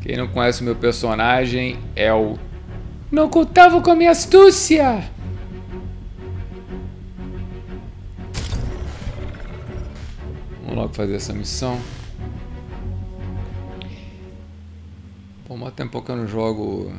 Quem não conhece o meu personagem é o... Não contava com a minha astúcia! Vamos logo fazer essa missão. Pô, mó tempo que eu não jogo...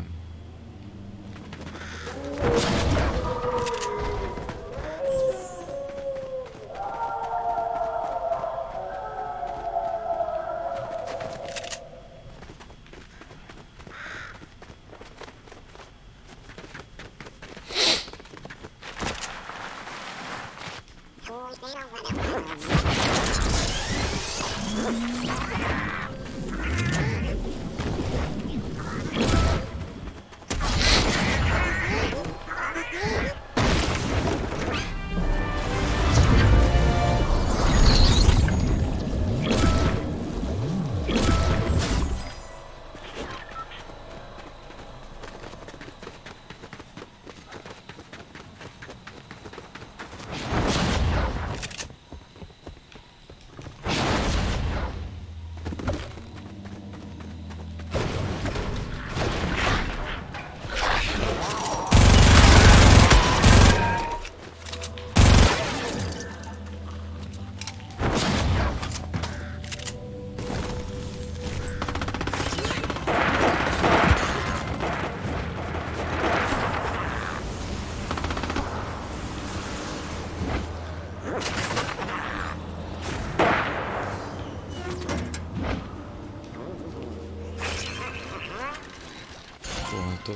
Pronto.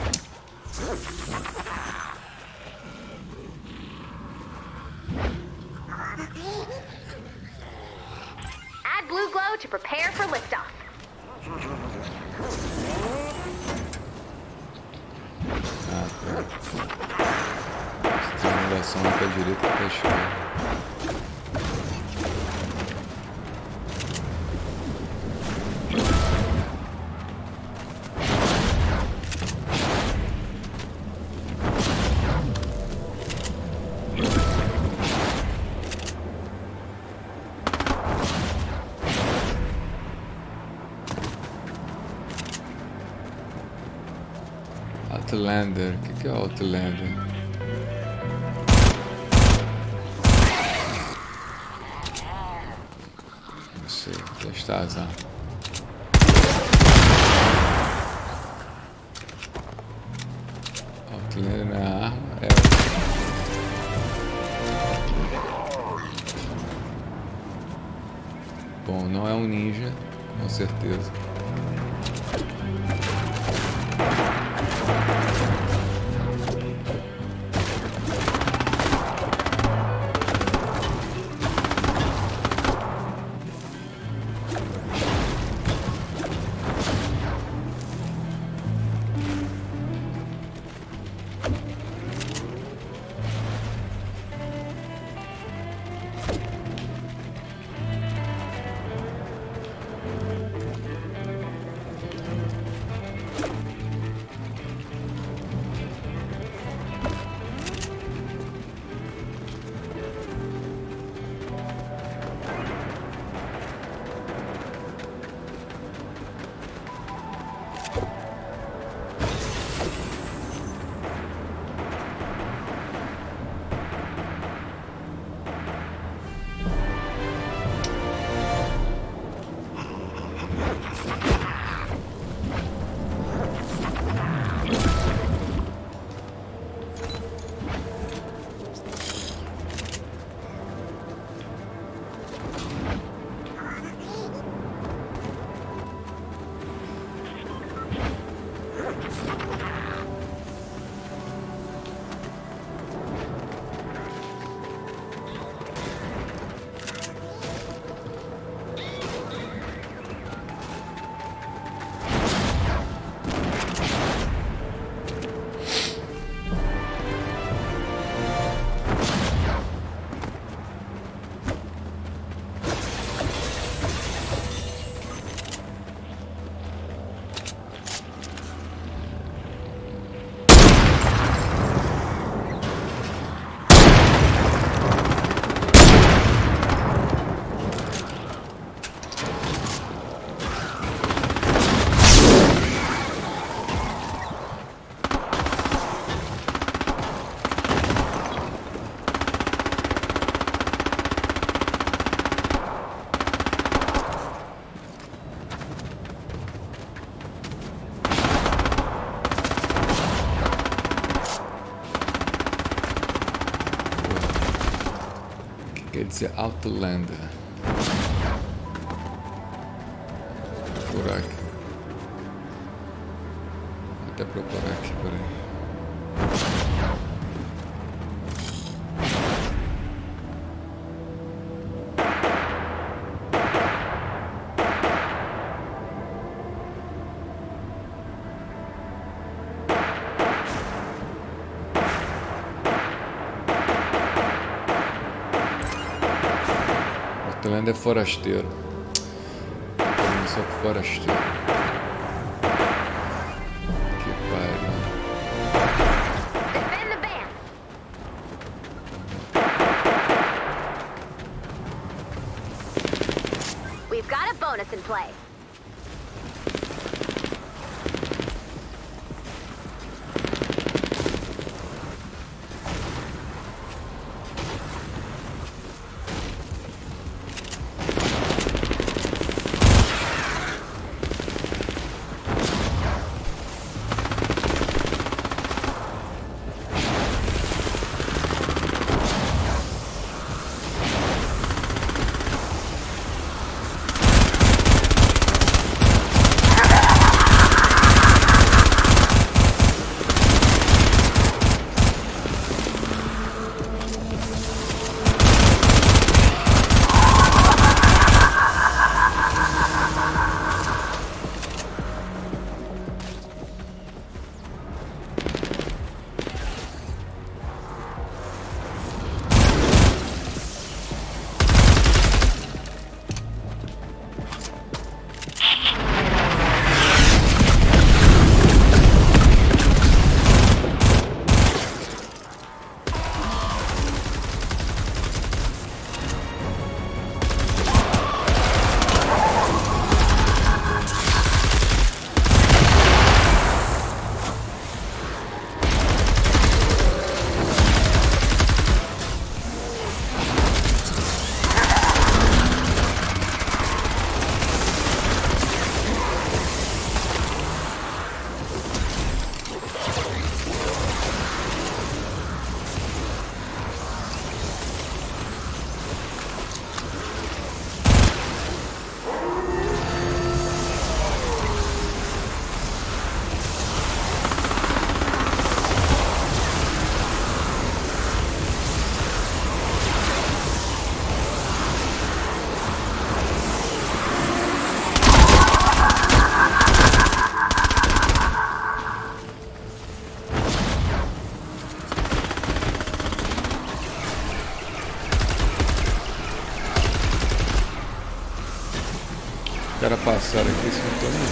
Add blue glow to prepare for liftoff. Ah, pronto. Estimulação para a direita e para a esquerda. Outlander, o que é Outlander? Não sei, testar as armas. Outlander não é a arma? É. Bom, não é um ninja, com certeza. dizer Outlander. Por aqui. Vou até procurar aqui, peraí. Outlander é forasteiro. Só que forasteiro. Que pariu. Defend the van. We've got a bonus in play. Os caras passaram aqui, isso não tô nem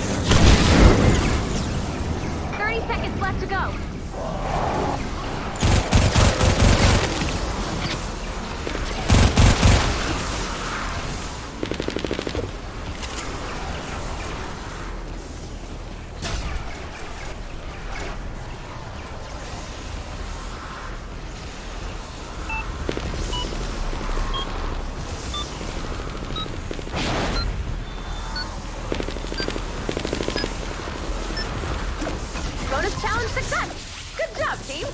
vendo. 30 seconds left to go. Bonus challenge success! Good job, team!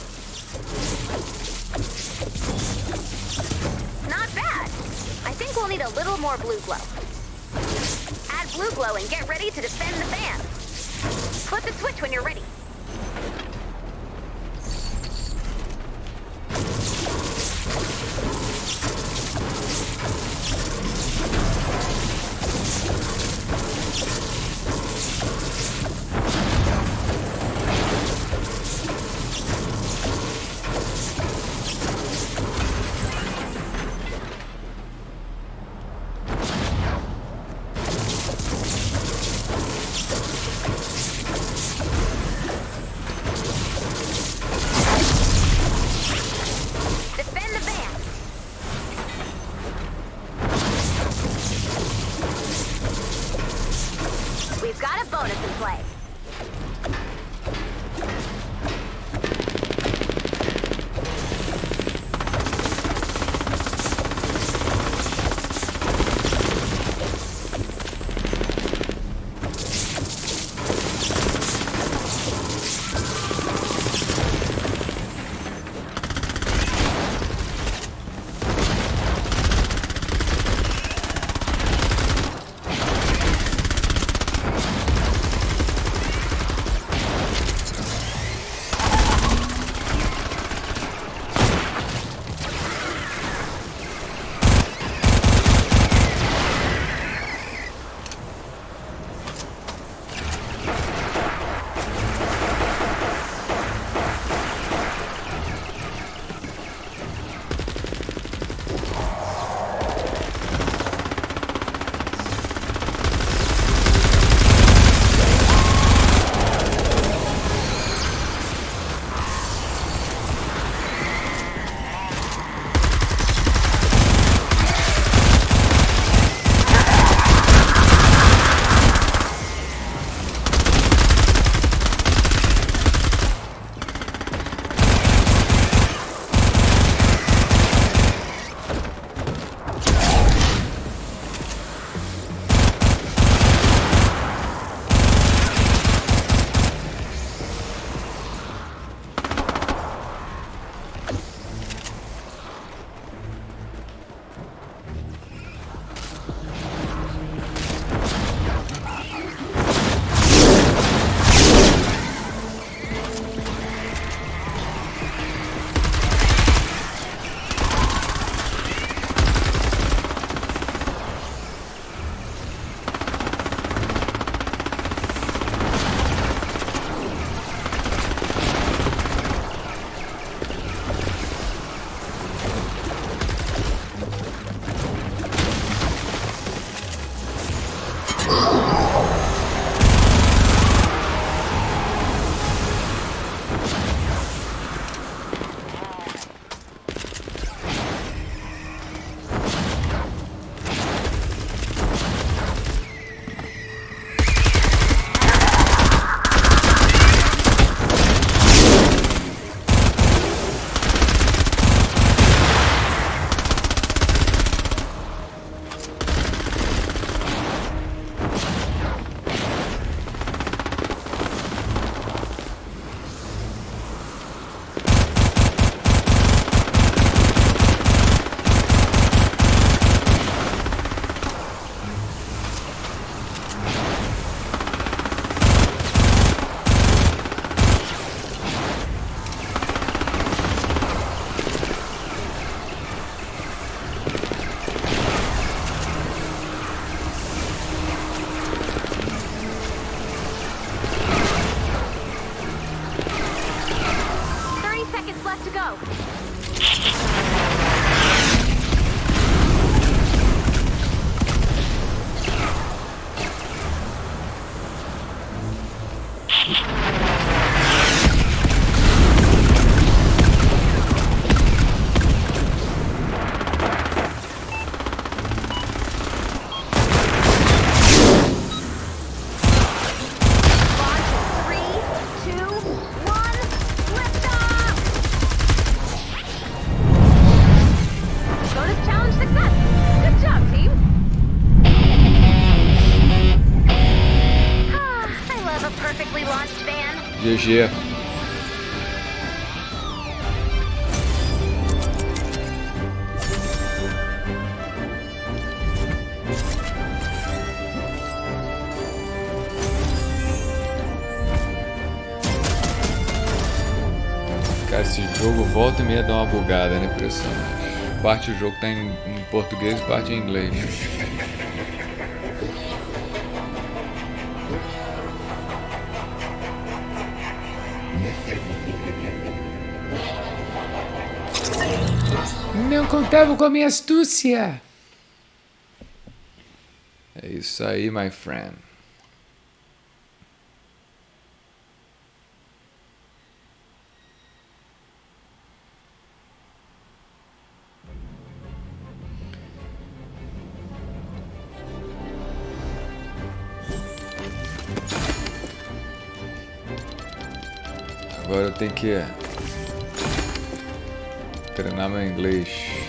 Not bad. I think we'll need a little more blue glow. Add blue glow and get ready to defend the van. Flip the switch when you're ready. GG. Cara, esse jogo volta e meia dá uma bugada, né? Impressionante. Parte do jogo tá em português e parte em inglês. Não contava com a minha astúcia. É isso aí, my friend. Agora eu tenho que treinar meu inglês.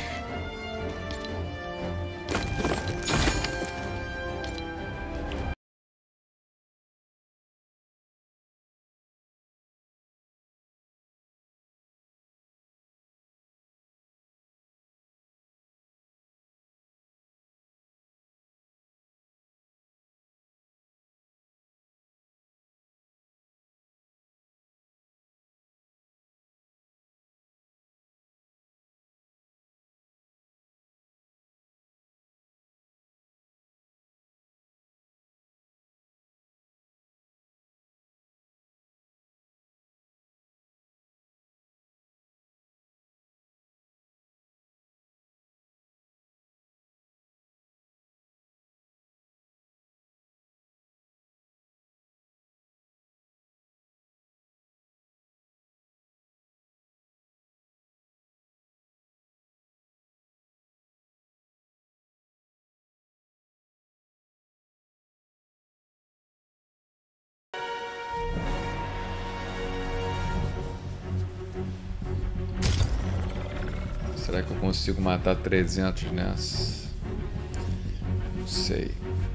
Será que eu consigo matar 300 nessa? Não sei.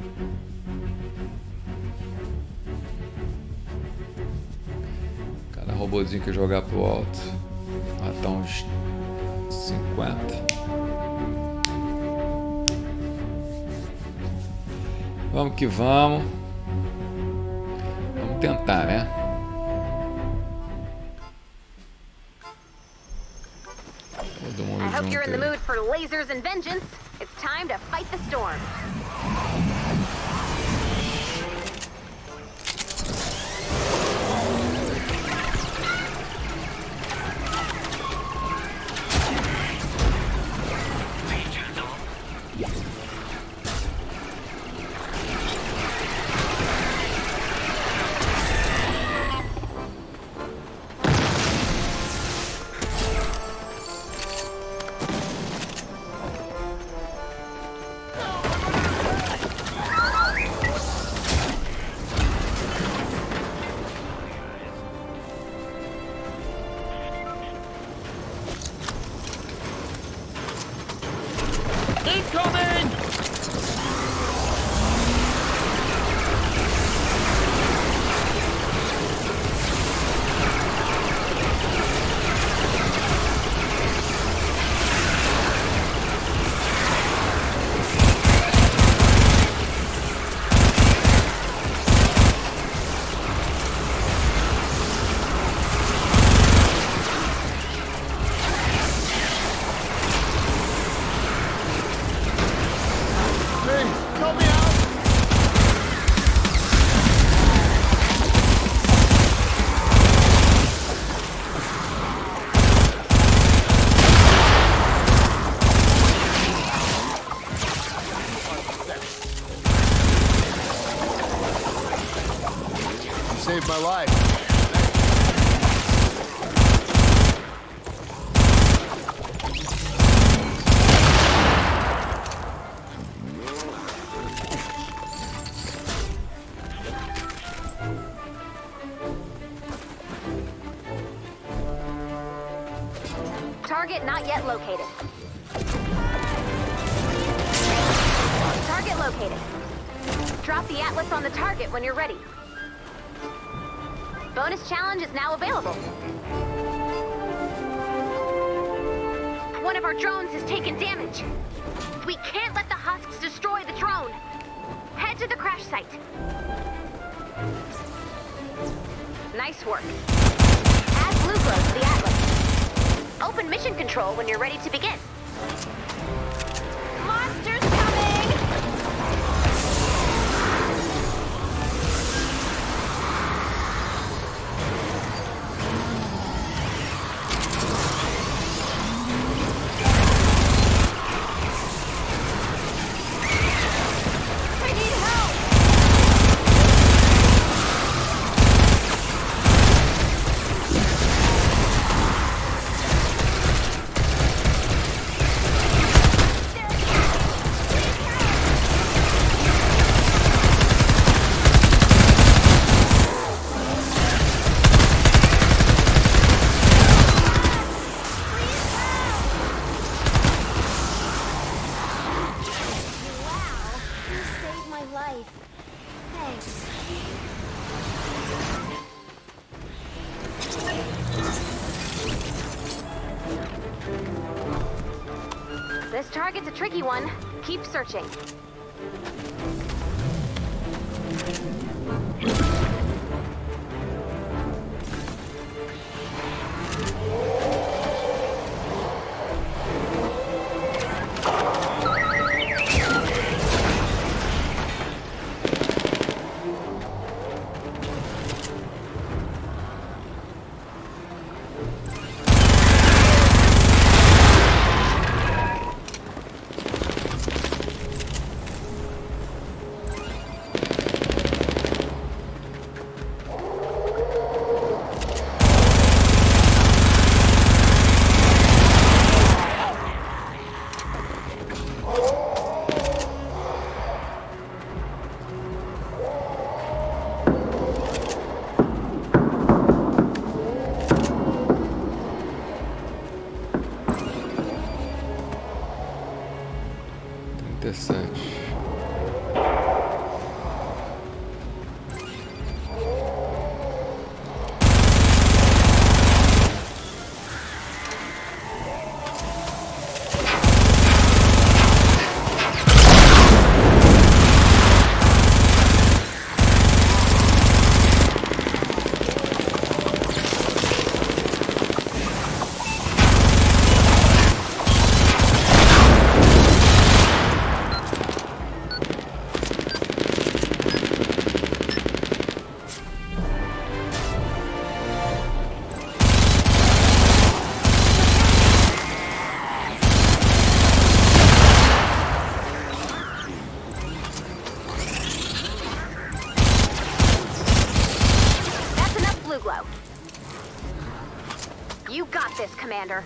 Cada robozinho que eu jogar pro alto, matar uns 50. Vamos que vamos. Vamos tentar, né? I hope you're in the mood for lasers and vengeance. It's time to fight the storm. Saved my life. Target not yet located. Target located. Drop the Atlas on the target when you're ready. bonus challenge is now available. One of our drones has taken damage. We can't let the husks destroy the drone. Head to the crash site. Nice work. Add blue glow to the Atlas. Open mission control when you're ready to begin. Monsters coming! I need help! This target's a tricky one. Keep searching. You got this, Commander.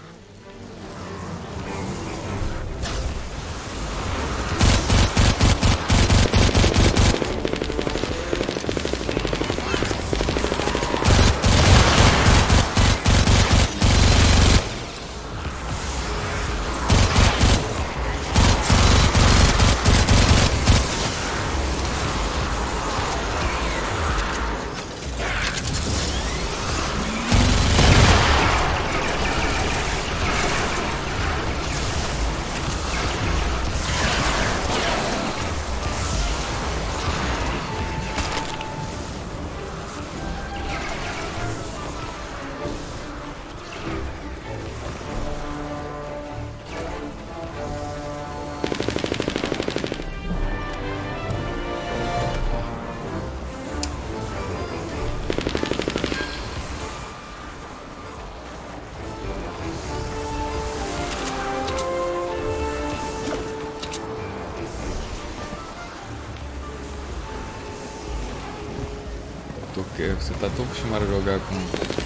Porque você tá tão acostumado a jogar com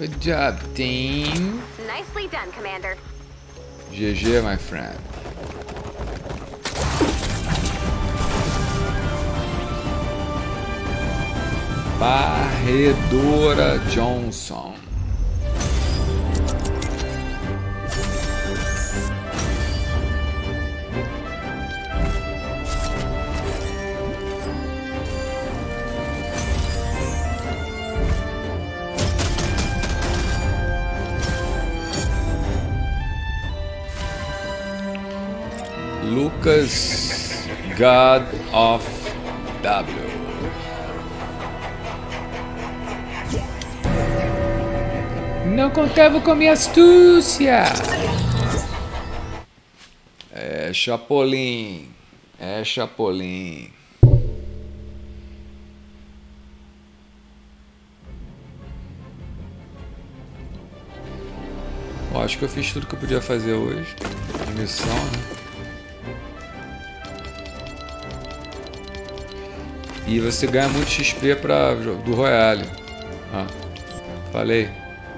Good job, team. Nicely done, Commander. GG, my friend. Varredora Johnson. Lucas, God of W. Não contava com minha astúcia. É Chapolin. É Chapolin. Bom, acho que eu fiz tudo que eu podia fazer hoje. De missão, né? E você ganha muito XP do Royale. Ah, falei.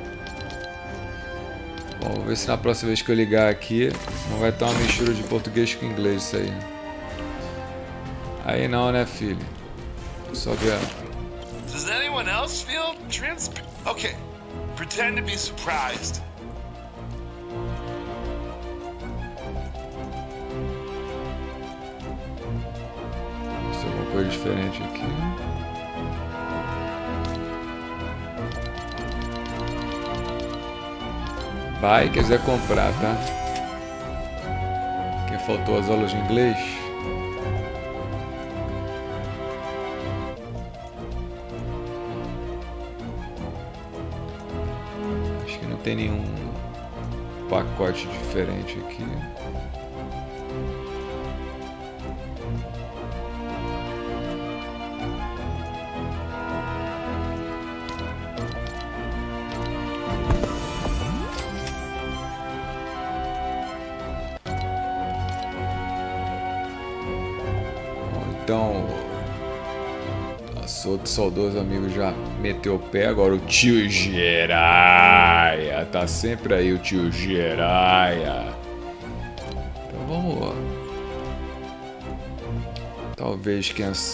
Bom, vou ver se na próxima vez que eu ligar aqui não vai ter uma mistura de português com inglês isso aí. Aí não, né, filho? Só ver. Does anyone else feel Okay, pretend to be surprised. Tem alguma coisa diferente aqui. Vai, quiser comprar, tá? Quem faltou as aulas de inglês? Acho que não tem nenhum pacote diferente aqui. Então, nosso outro saudoso amigo já meteu o pé. Agora o tio Jiraiya. Tá sempre aí o tio Jiraiya. Então vamos. Talvez quem sabe.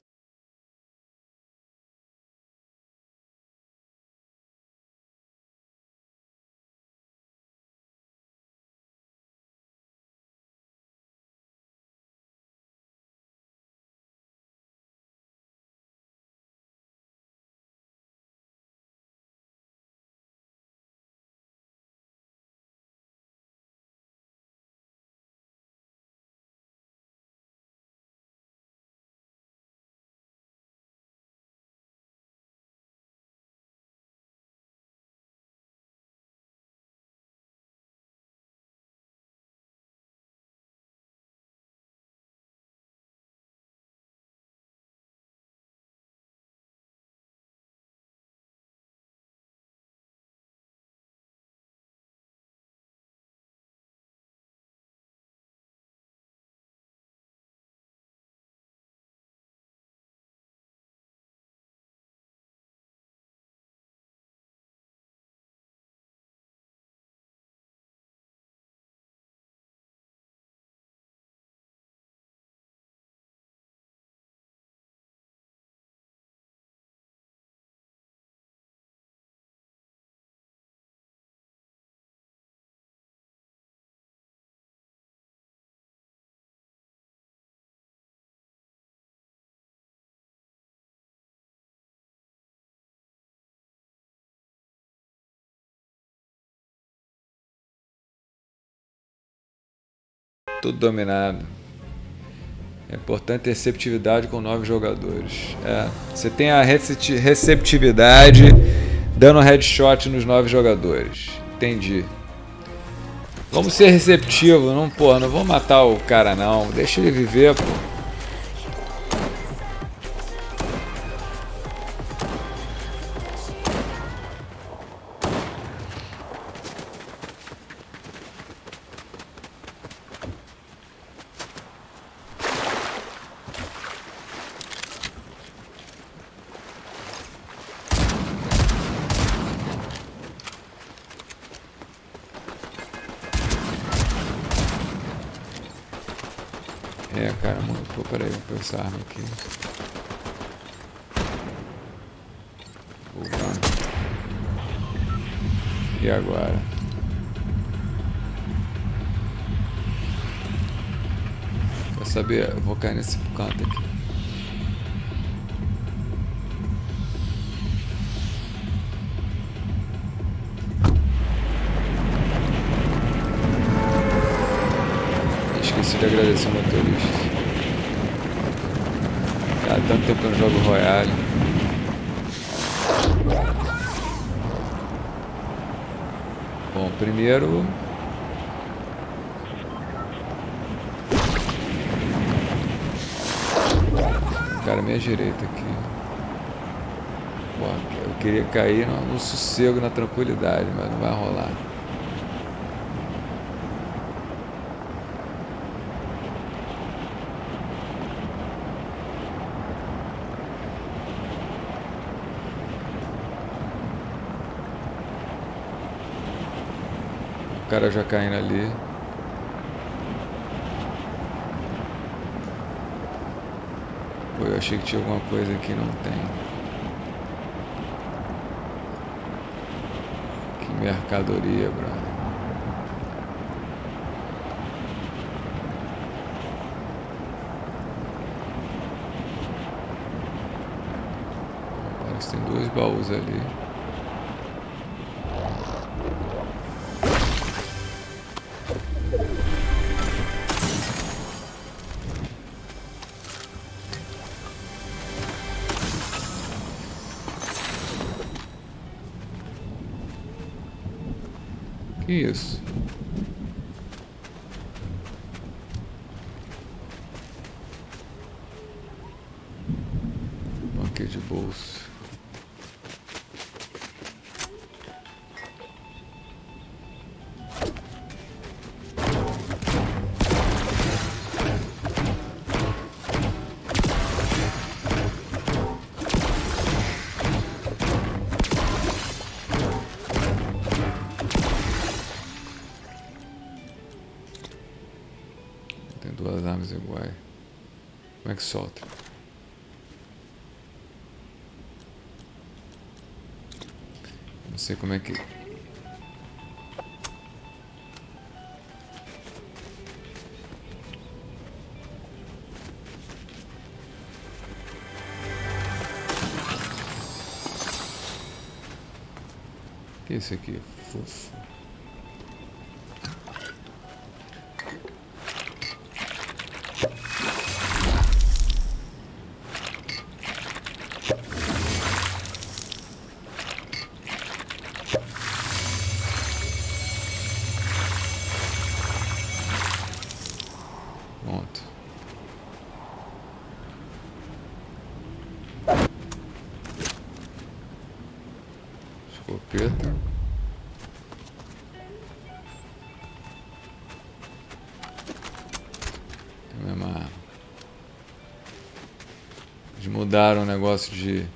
Tudo dominado. É importante receptividade com novos jogadores. Você tem a receptividade dando headshot nos novos jogadores. Entendi. Vamos ser receptivos, não, porra, não vamos matar o cara não. Deixa ele viver, pô. É, cara, mano. Pô, peraí, vou pôr essa arma aqui. E agora? Quer saber? Eu vou cair nesse canto aqui. Esqueci de agradecer o motorista. Há tanto tempo que eu não jogo Royale. Bom, primeiro... Cara, minha direita aqui. Pô, eu queria cair no sossego, na tranquilidade, mas não vai rolar. O cara já caindo ali. Pô, eu achei que tinha alguma coisa aqui, não tem. Que mercadoria, brother. Parece que tem 2 baús ali. Que isso? Banquete de bolso. Tem 2 armas iguais. Como é que solta? Não sei como é que... Que é isso aqui? Fofo. Pronto. Escopeta. Tem a mesma arma. Eles mudaram o negócio de...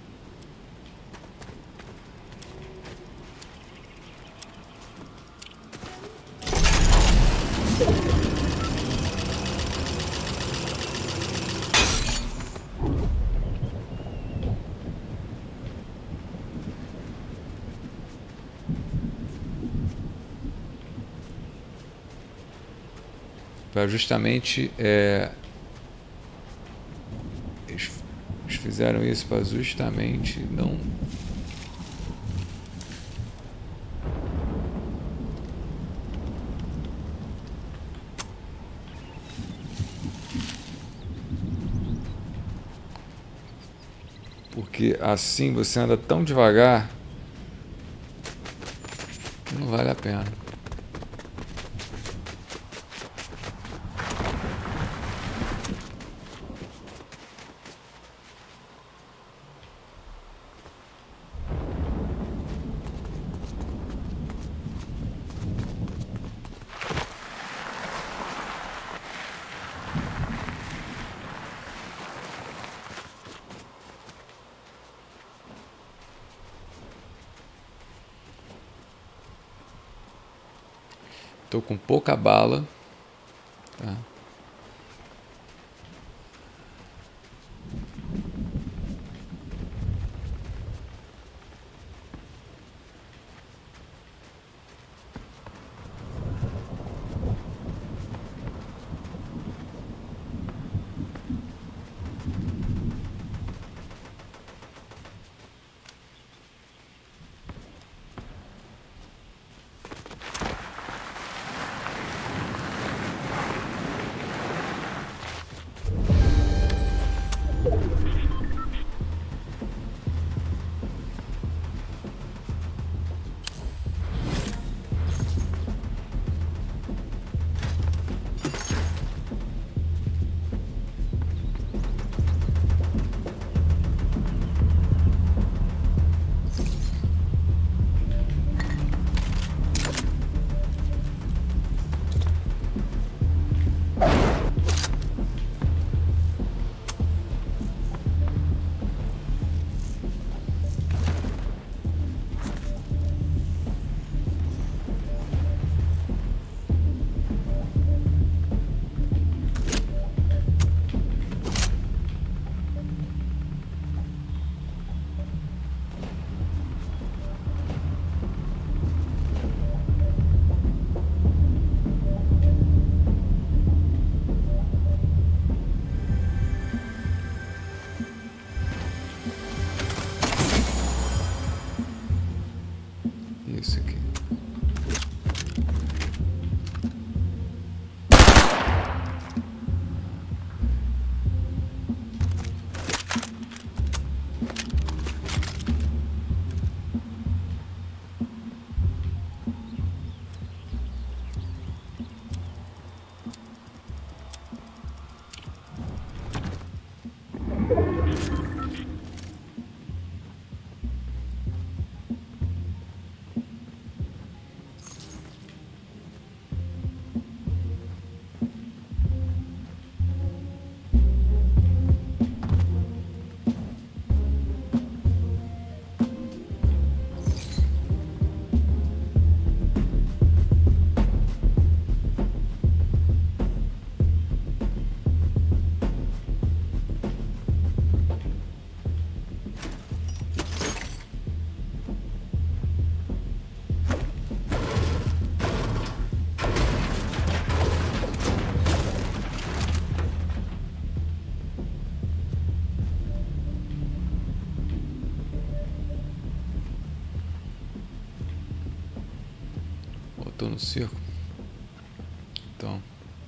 para justamente eles fizeram isso para justamente não porque assim você anda tão devagar que não vale a pena. Tô com pouca bala, tá? tô no circo. Então.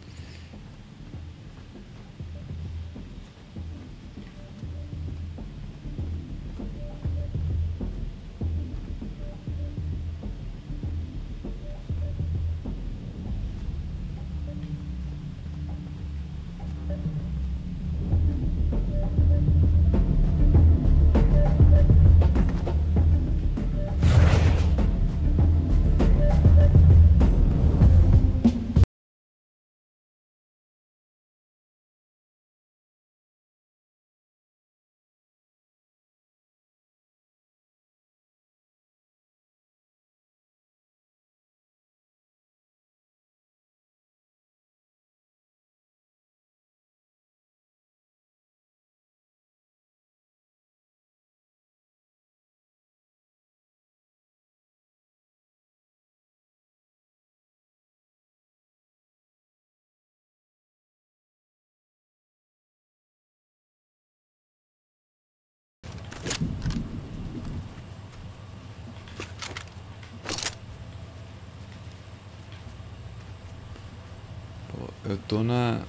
Eu tô na...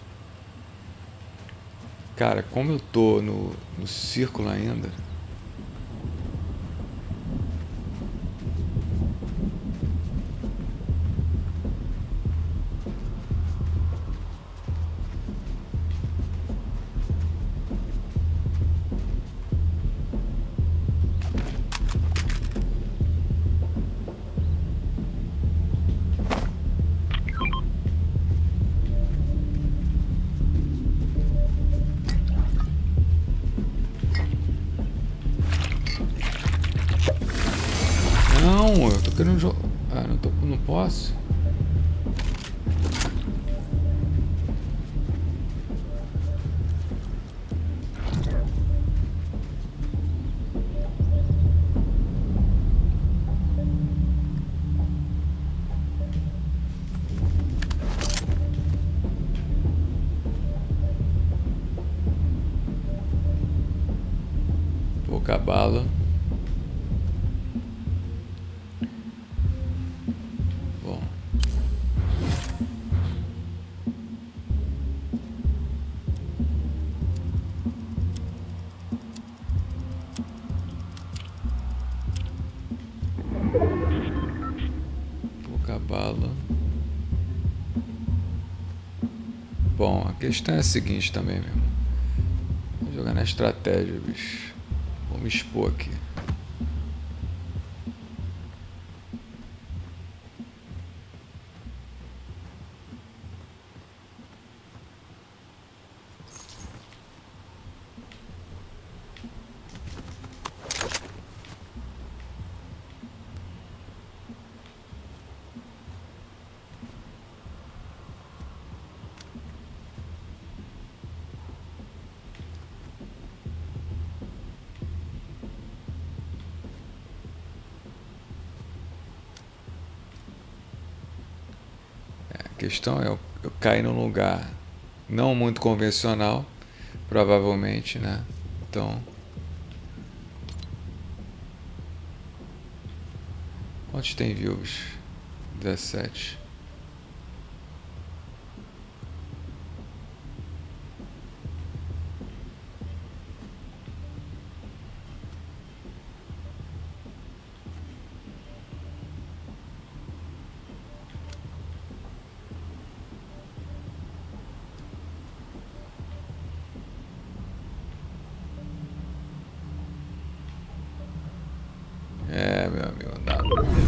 Cara, como eu tô no círculo ainda... Não, eu tô querendo jogar... Ah, não posso. Pouca bala. Bom. Pouca bala. Bom, a questão é a seguinte também, meu irmão. Vou jogar na estratégia, bicho. Vou me expor aqui. A questão é eu cair num lugar não muito convencional, provavelmente, né? Então, quantos tem views? 17. É, meu amigo, nada.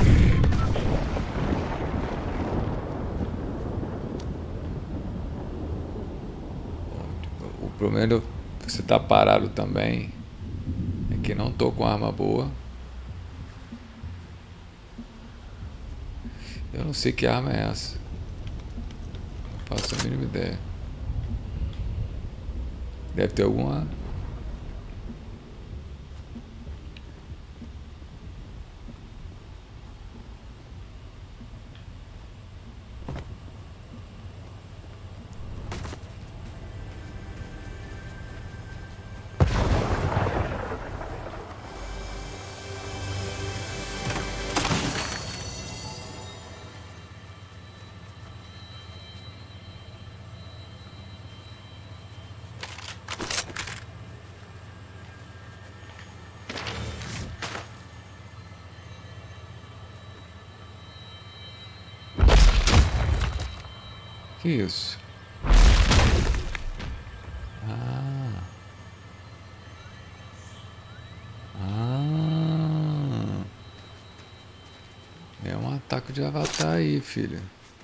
O problema de você tá parado também é que não tô com arma boa. Eu não sei que arma é essa. Não faço a mínima ideia. Deve ter alguma. Que isso? Ah. Ah. É um ataque de avatar aí, filho.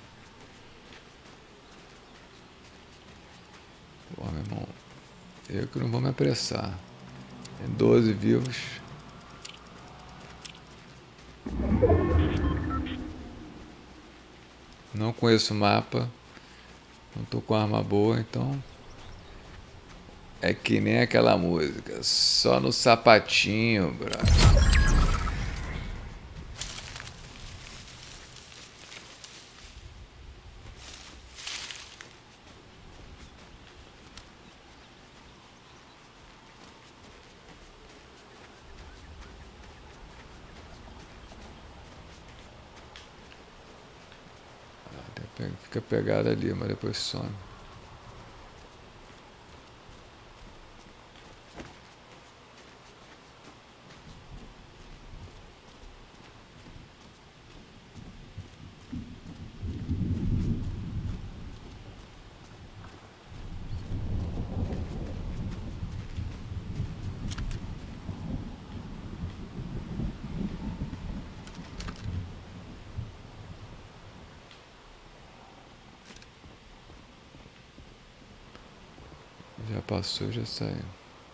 Pô, meu irmão. Eu que não vou me apressar. Tem 12 vivos. Não conheço o mapa. Não tô com arma boa, então. É que nem aquela música. Só no sapatinho, brother. Fica pegado ali, mas depois some. Já passou, já saiu.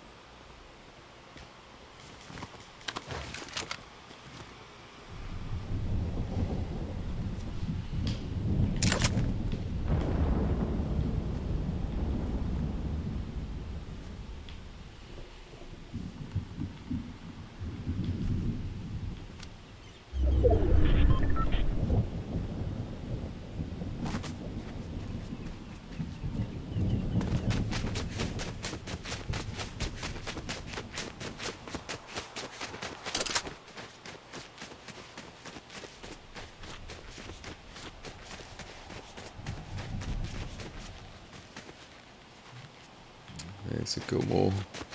É esse que eu morro.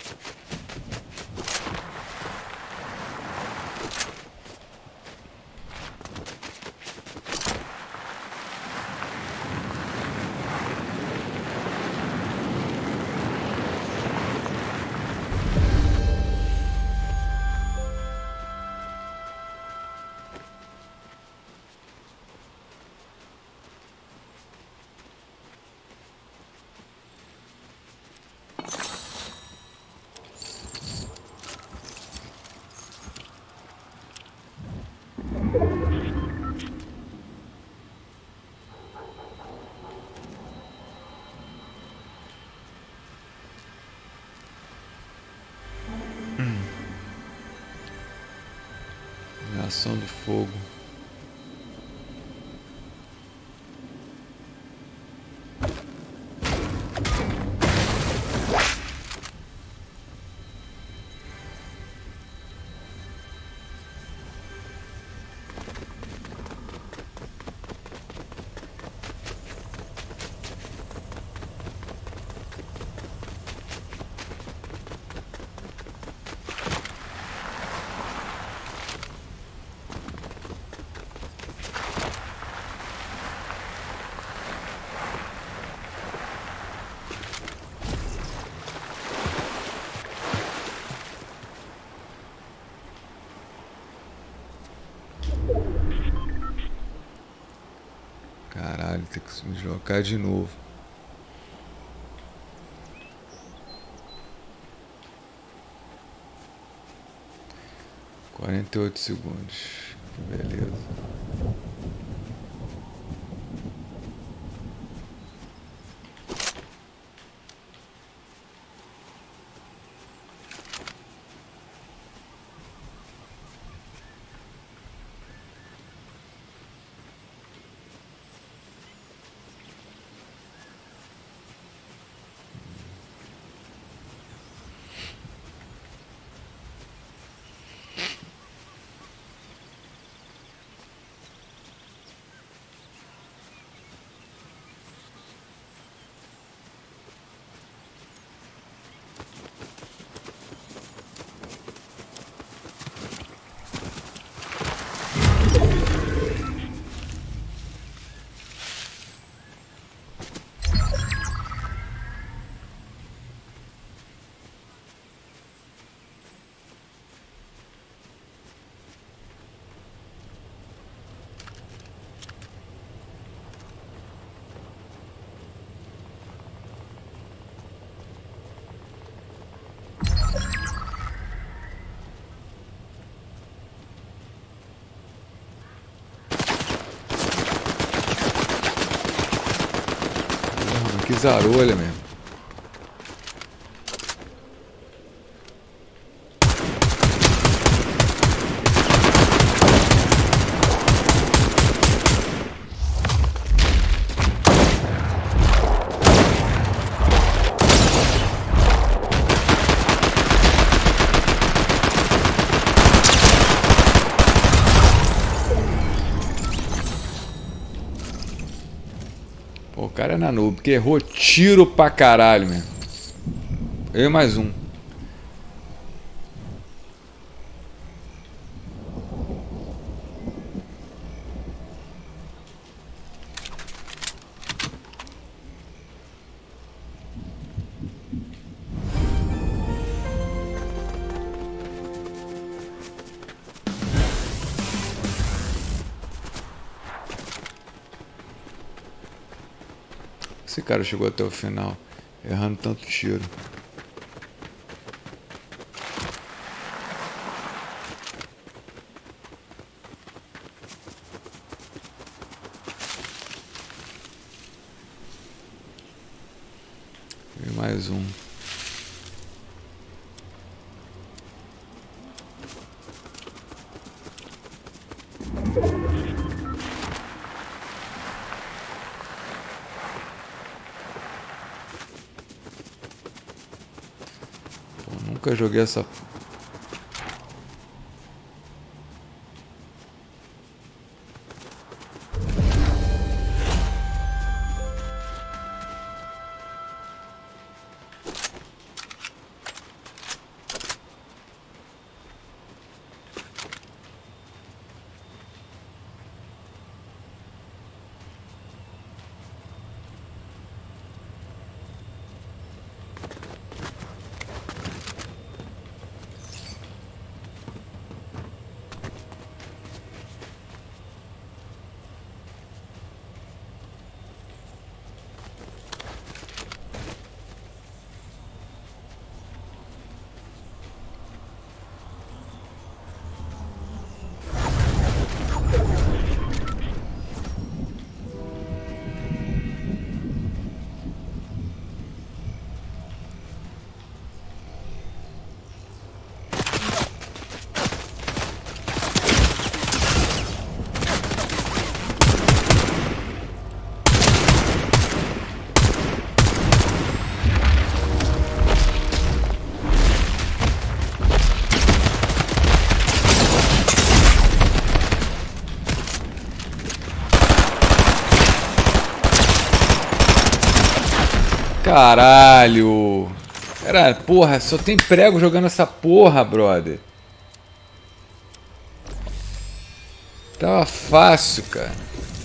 Ação do fogo. Caralho, tem que se deslocar de novo. Quarenta e 48 segundos. Beleza. que zarolha, mesmo. O cara é na noob, porque errou tiro pra caralho, mesmo. Eu e mais um. Esse cara chegou até o final, errando tanto tiro. E mais um. Nunca joguei essa. Caralho! Cara, porra, só tem prego jogando essa porra, brother. Tava fácil, cara.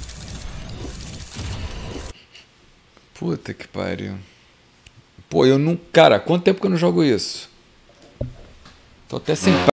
Puta que pariu. Pô, eu não... Cara, quanto tempo que eu não jogo isso? Tô até sem...